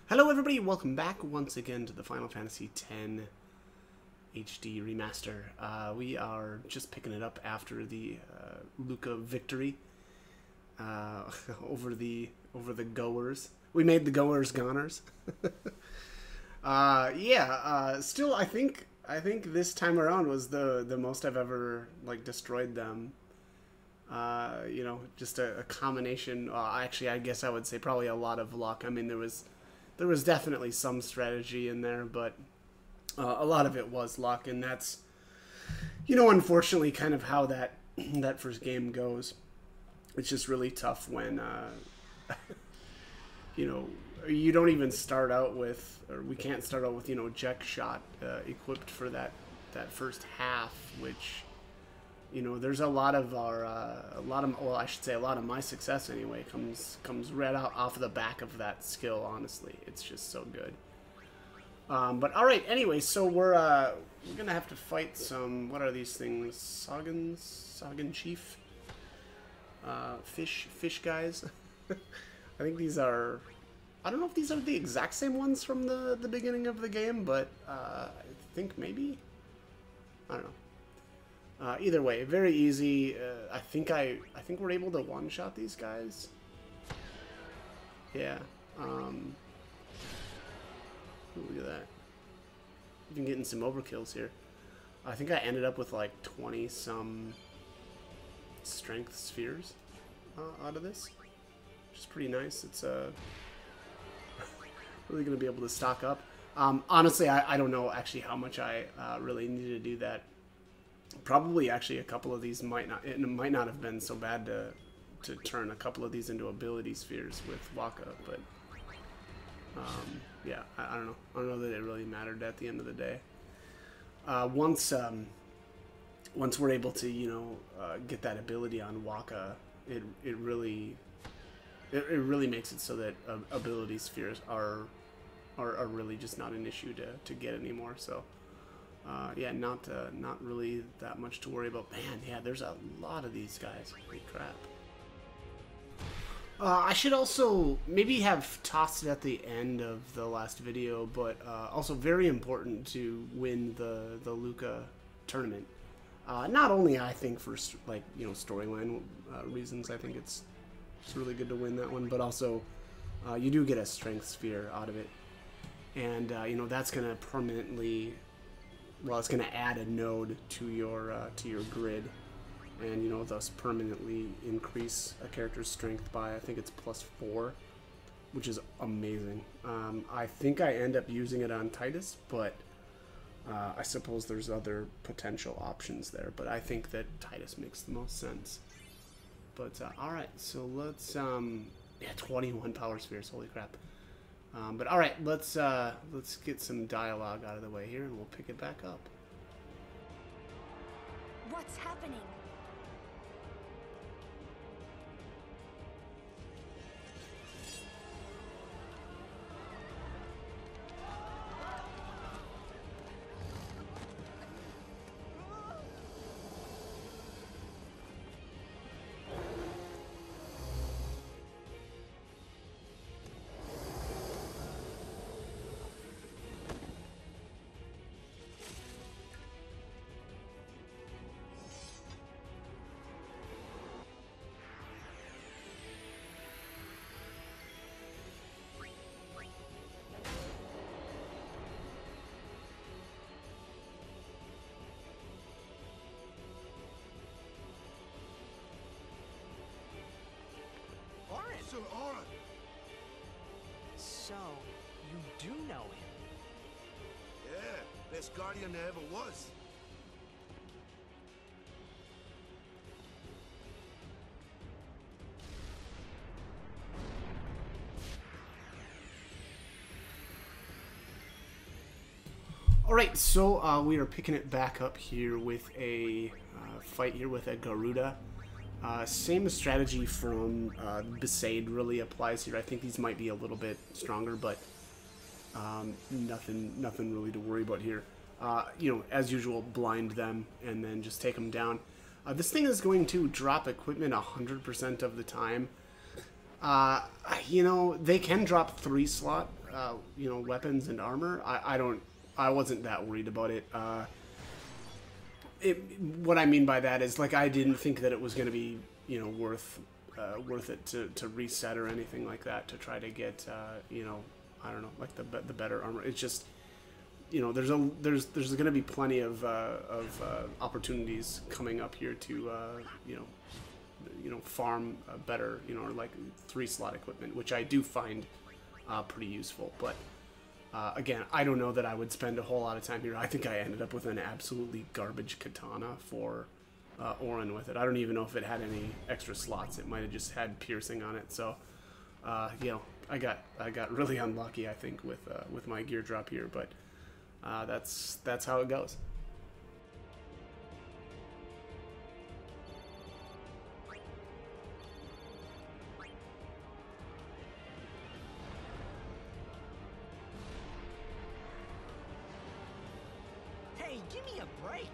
Hello everybody, welcome back once again to the Final Fantasy X HD Remaster. We are just picking it up after the Luca victory over the Goers. We made the Goers goners. Still I think this time around was the most I've ever destroyed them. Just a combination. Actually, I guess I would say probably a lot of luck. I mean, there was definitely some strategy in there, but a lot of it was luck, and that's, unfortunately kind of how that first game goes. It's just really tough when, you don't even start out with, or we can't start out with, Eject Shot equipped for that first half, which, there's a lot of my success anyway comes right out off of the back of that skill. Honestly, it's just so good. But all right, anyway, so we're gonna have to fight some. What are these things? Sagan Chief, fish guys. I think these are. I don't know if these are the exact same ones from the beginning of the game, but I think maybe. I don't know. Either way, very easy. I think we're able to one-shot these guys. Yeah. Ooh, look at that. Been getting some overkills here. I think I ended up with like 20-some strength spheres out of this, which is pretty nice. It's really gonna be able to stock up. Honestly, I don't know actually how much I really need to do that. Probably actually a couple of these might not have been so bad to turn a couple of these into ability spheres with Wakka, but yeah, I don't know. I don't know that it really mattered at the end of the day. Once we're able to get that ability on Wakka, it really makes it so that ability spheres are really just not an issue to get anymore. So. Yeah, not really that much to worry about. Man, yeah, there's a lot of these guys. Holy crap. I should also maybe have tossed it at the end of the last video, but also very important to win the Luca tournament. Not only I think for storyline reasons, I think it's really good to win that one, but also you do get a strength sphere out of it, and that's gonna permanently. Well, it's going to add a node to your grid, and thus permanently increase a character's strength by, I think it's +4, which is amazing. I think I end up using it on Tidus, but I suppose there's other potential options there. But I think that Tidus makes the most sense. But all right, so let's 21 power spheres. Holy crap! But all right, let's get some dialogue out of the way here, and we'll pick it back up. What's happening? So, you do know him? Yeah, best guardian there ever was. Alright, so we are picking it back up here with a fight here with a Garuda. Same strategy from Besaid really applies here. I think these might be a little bit stronger, but nothing really to worry about here. As usual, blind them and then just take them down. This thing is going to drop equipment 100% of the time. They can drop 3 slot you know, weapons and armor, I wasn't that worried about it. What I mean by that is, like, I didn't think that it was going to be, you know, worth it to reset or anything like that to try to get, you know, I don't know, like the better armor. It's just, you know, there's going to be plenty of opportunities coming up here to, you know, farm better, you know, or like 3-slot equipment, which I do find pretty useful. But again, I don't know that I would spend a whole lot of time here. I think I ended up with an absolutely garbage katana for Auron with it. I don't even know if it had any extra slots. It might have just had piercing on it. So, you know, I got really unlucky, I think, with my gear drop here. But that's how it goes. Hey, give me a break.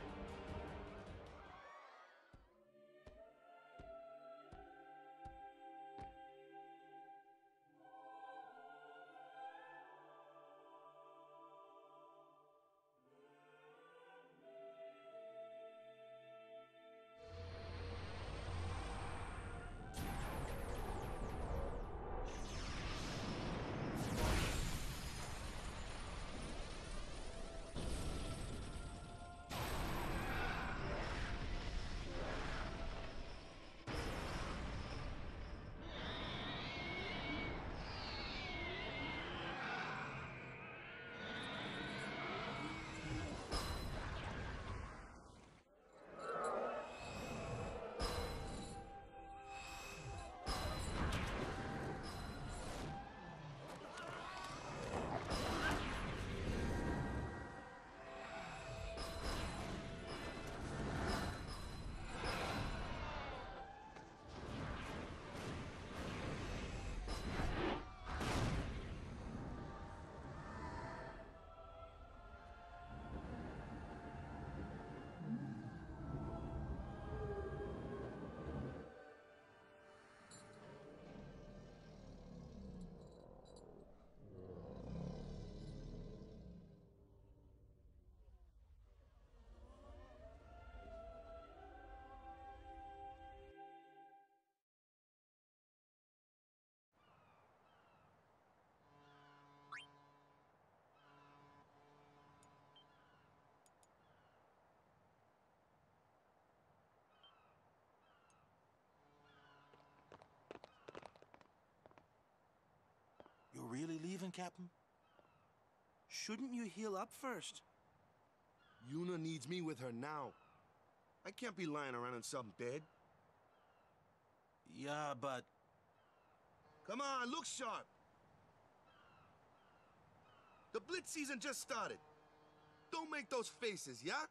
You're really leaving, Captain? Shouldn't you heal up first? Yuna needs me with her now. I can't be lying around in some bed. Yeah, but... Come on, look sharp. The Blitz season just started. Don't make those faces, yeah?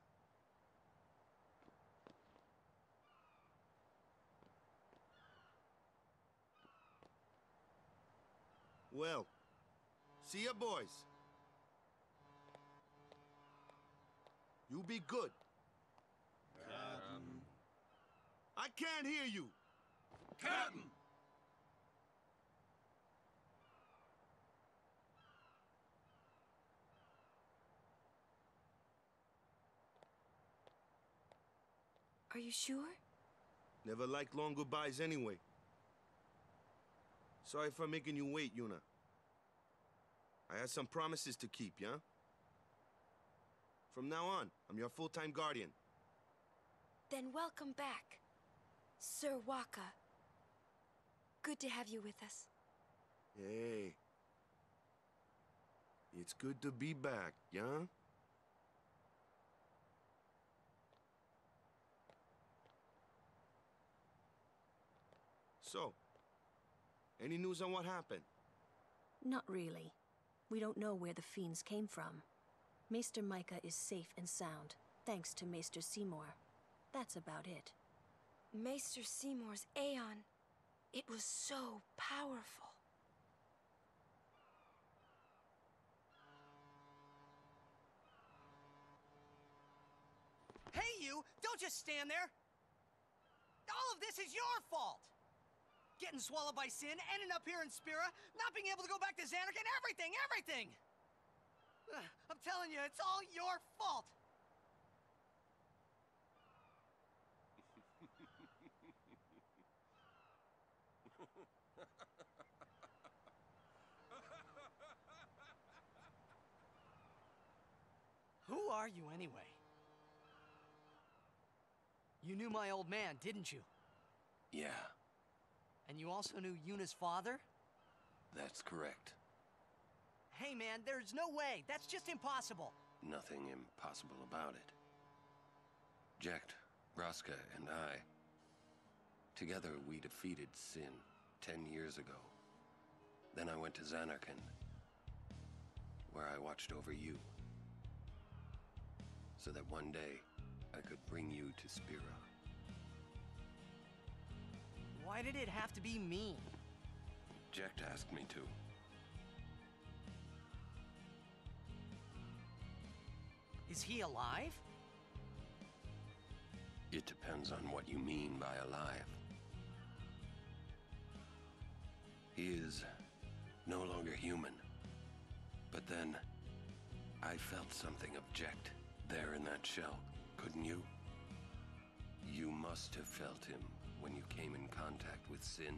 Well, see ya, boys. You be good. Captain. I can't hear you. Captain! Are you sure? Never liked long goodbyes anyway. Sorry for making you wait, Yuna. I had some promises to keep, yeah? From now on, I'm your full-time guardian. Then welcome back, Sir Wakka. Good to have you with us. Hey. It's good to be back, yeah? So, any news on what happened? Not really. We don't know where the fiends came from. Maester Micah is safe and sound, thanks to Maester Seymour. That's about it. Maester Seymour's Aeon. It was so powerful. Hey, you! Don't just stand there! All of this is your fault! Getting swallowed by Sin, ending up here in Spira, not being able to go back to Xanarkand, everything! I'm telling you, it's all your fault! Who are you anyway? You knew my old man, didn't you? Yeah, And you also knew Yuna's father? that's correct. Hey man, there's no way. That's just impossible. Nothing impossible about it. Jecht, Braska, and I... Together we defeated Sin 10 years ago. Then I went to Xanarkand, where I watched over you. So that one day, I could bring you to Spira. Why did it have to be me? Jecht asked me to. Is he alive? It depends on what you mean by alive. He is no longer human. But then, I felt something of Jecht there in that shell, couldn't you? You must have felt him when you came in contact with Sin.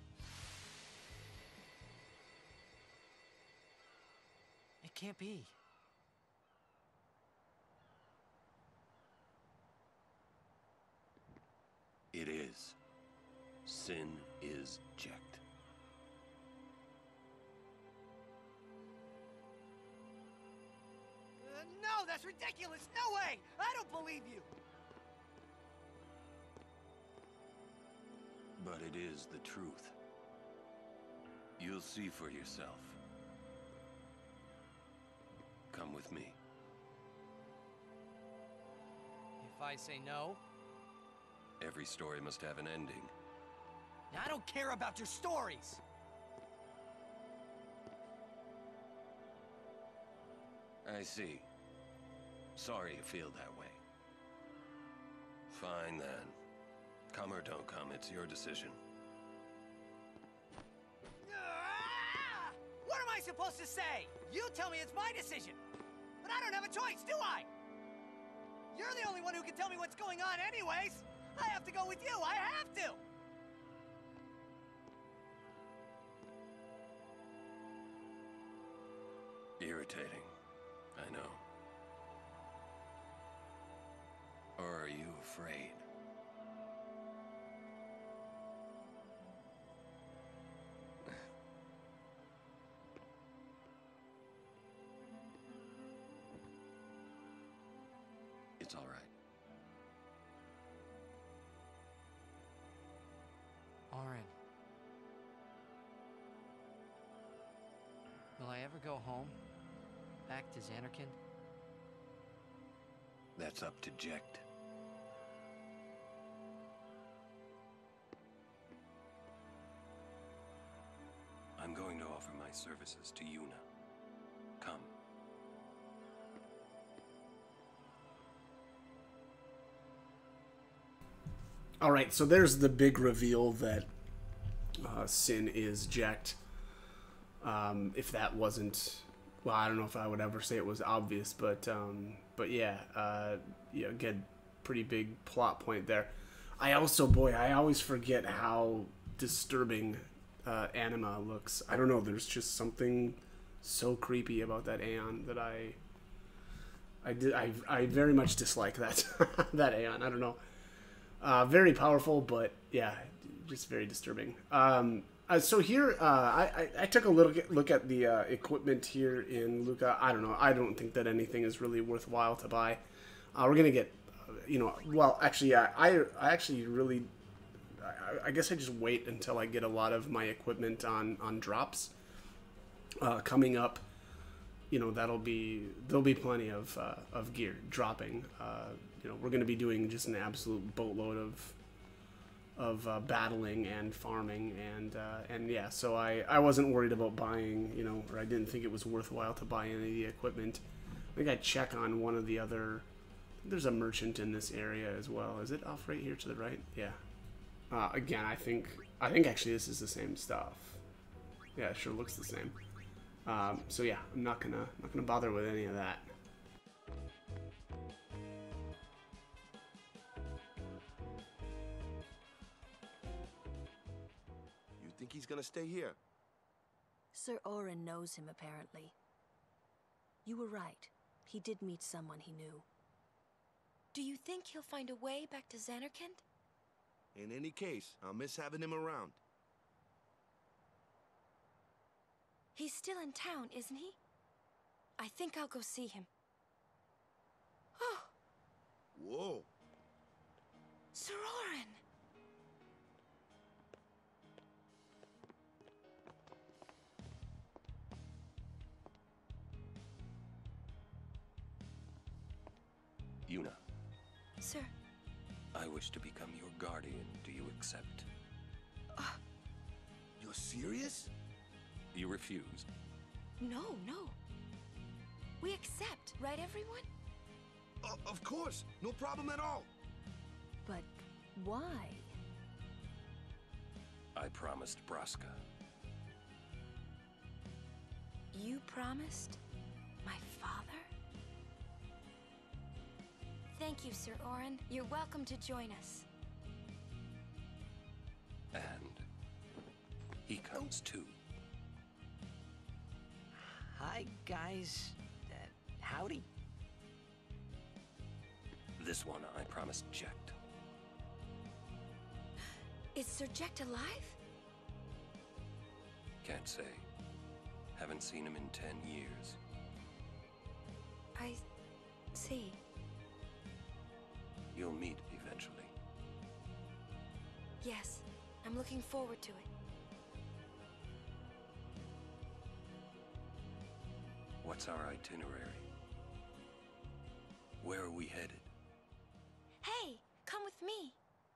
It can't be. It is. Sin is Jecht. No, that's ridiculous! No way! I don't believe you! But it is the truth. You'll see for yourself. Come with me. If I say no? Every story must have an ending. I don't care about your stories! I see. Sorry you feel that way. Fine then. Come or don't come, it's your decision. Ah! What am I supposed to say? You tell me it's my decision. But I don't have a choice, do I? You're the only one who can tell me what's going on anyways. I have to go with you, I have to! Irritating, I know. Or are you afraid? It's all right. Auron. Will I ever go home? Back to Xanarkand? That's up to Jecht. I'm going to offer my services to Yuna. Come. All right, so there's the big reveal that Sin is Jecht. If that wasn't, well, I don't know if I would ever say it was obvious, but yeah, again, pretty big plot point there. I also, boy, I always forget how disturbing Anima looks. I don't know, there's just something so creepy about that Aeon that I very much dislike that that Aeon. I don't know. Very powerful, but yeah, just very disturbing. So here, I took a little look at the equipment here in Luca. I don't know. I don't think that anything is really worthwhile to buy. We're gonna get, well, actually, yeah, I actually really, I guess I just wait until I get a lot of my equipment on drops coming up. There'll be plenty of gear dropping. We're going to be doing just an absolute boatload of battling and farming, and yeah, so I wasn't worried about buying, or I didn't think it was worthwhile to buy any of the equipment. I think I'd check on one of the other. There's a merchant in this area as well. Is it off right here to the right? Yeah. Again, I think I think actually this is the same stuff. Yeah, it sure looks the same. So yeah, I'm not gonna bother with any of that. You think he's gonna stay here? Sir Orin knows him, apparently. You were right. He did meet someone he knew. Do you think he'll find a way back to Zanarkand? In any case, I'll miss having him around. He's still in town, isn't he? I think I'll go see him. Oh, Whoa. Sir Orin! Yuna, Sir, I wish to become your guardian. Do you accept? You're serious? You refuse. no. We accept, right everyone? Of course. No problem at all. But why? I promised Braska. You promised? My father? Thank you, Sir Orin. You're welcome to join us. And he comes too. Hi, guys. Howdy. This one I promised Jecht. Is Sir Jecht alive? Can't say. Haven't seen him in 10 years. I see. You'll meet eventually. Yes, I'm looking forward to it. What's our itinerary? Where are we headed? Hey, come with me.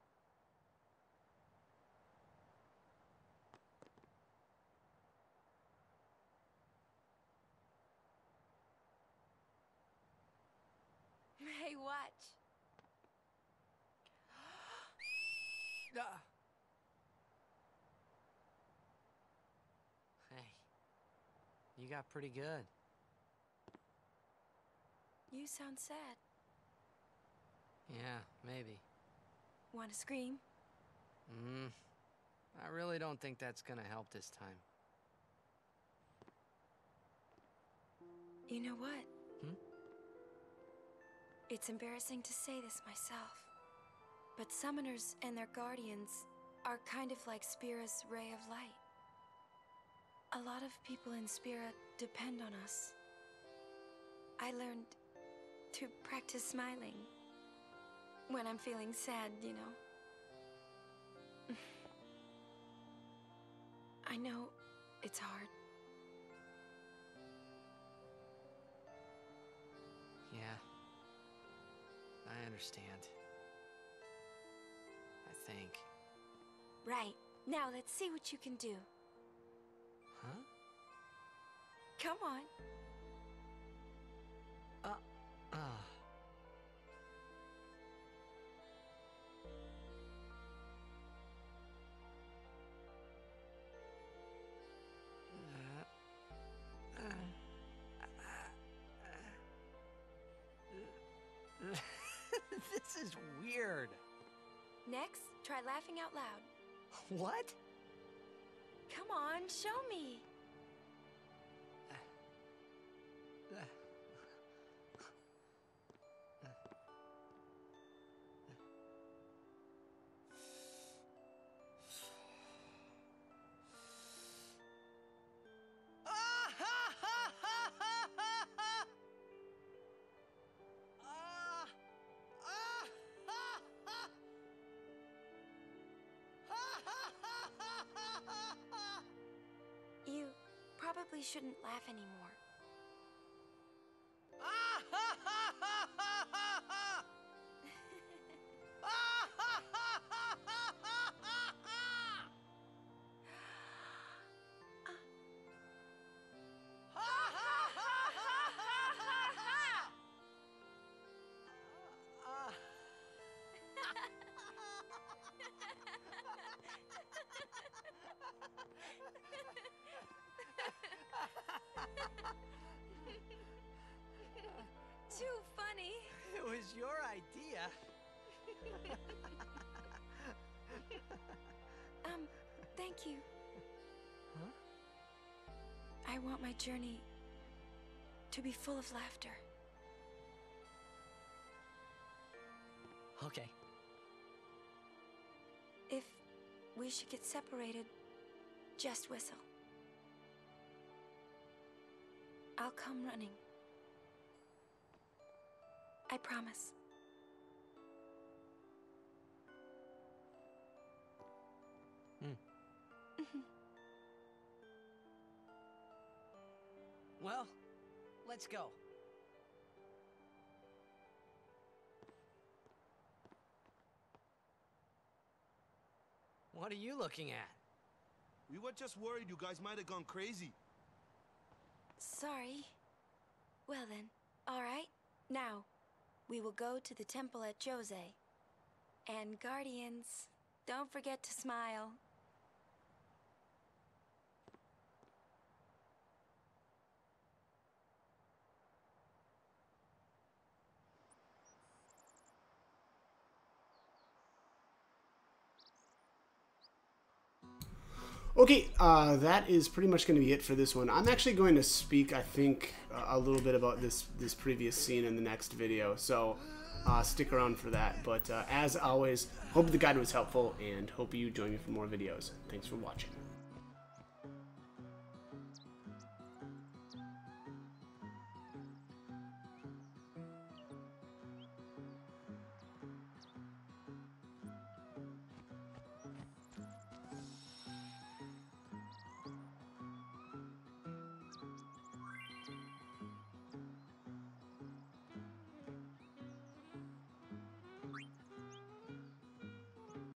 Hey, watch. Hey, you got pretty good. You sound sad. Yeah, maybe. Want to scream? I really don't think that's gonna help this time. You know what? Hmm? It's embarrassing to say this myself, but summoners and their guardians are kind of like Spira's ray of light. A lot of people in Spira depend on us. I learned to practice smiling when I'm feeling sad, you know. I know it's hard. Yeah. I understand. I think. Right. Now let's see what you can do. Huh? Come on. This is weird. Next, try laughing out loud. What? Come on, show me. You probably shouldn't laugh anymore. was your idea. Thank you. Huh? I want my journey to be full of laughter. Okay. If we should get separated, just whistle. I'll come running. I promise. Well, let's go. What are you looking at? We were just worried you guys might have gone crazy. Sorry. Well then, all right. Now, we will go to the temple at Jose. And Guardians, don't forget to smile. Okay, that is pretty much going to be it for this one. I'm actually going to speak, I think, a little bit about this previous scene in the next video, so stick around for that. But as always, hope the guide was helpful, and hope you join me for more videos. Thanks for watching.